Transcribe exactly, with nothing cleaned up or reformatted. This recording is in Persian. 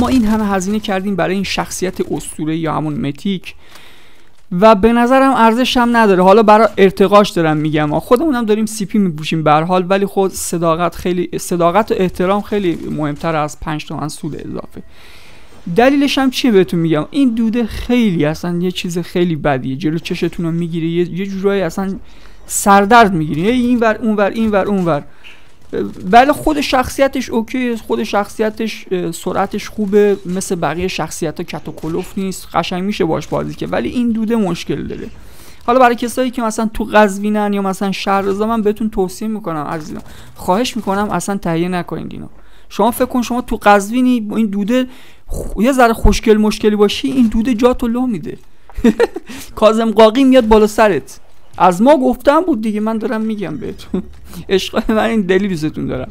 ما این همه هزینه کردیم برای این شخصیت اسطوره یا همون متیک و به نظرم ارزش هم نداره. حالا برای ارتقاش دارم میگم، خودمونم داریم سی پی میپوشیم به هر حال، ولی خود صداقت خیلی صداقت و احترام خیلی مهمتر از پنج تومن سود اضافه. دلیلش هم چیه بهتون میگم، این دوده خیلی اصلا یه چیز خیلی بدیه، جلو چشتون رو میگیره، یه, یه جورایی اصلا سردرد میگیره، این ور اون ور این ور اون ور. بله خود شخصیتش اوکی، خود شخصیتش سرعتش خوبه، مثل بقیه شخصیت‌ها کت و کلوف نیست، قشنگ میشه باش بازی که، ولی این دوده مشکل داره. حالا برای کسایی که مثلا تو قزوینن یا مثلا شهرضا، من بهتون توصیه میکنم عزیزان، خواهش میکنم اصلا تهیه نکنید اینو. شما فکر کن شما تو قزوینی با این دوده خ... یه ذره خوشگل مشکلی باشی، این دوده جاتو لو میده. کاظم قاقی میاد بالا سرت. از ما گفتم بود دیگه، من دارم میگم بهتون. عشق من این دلی دوستتون دارم.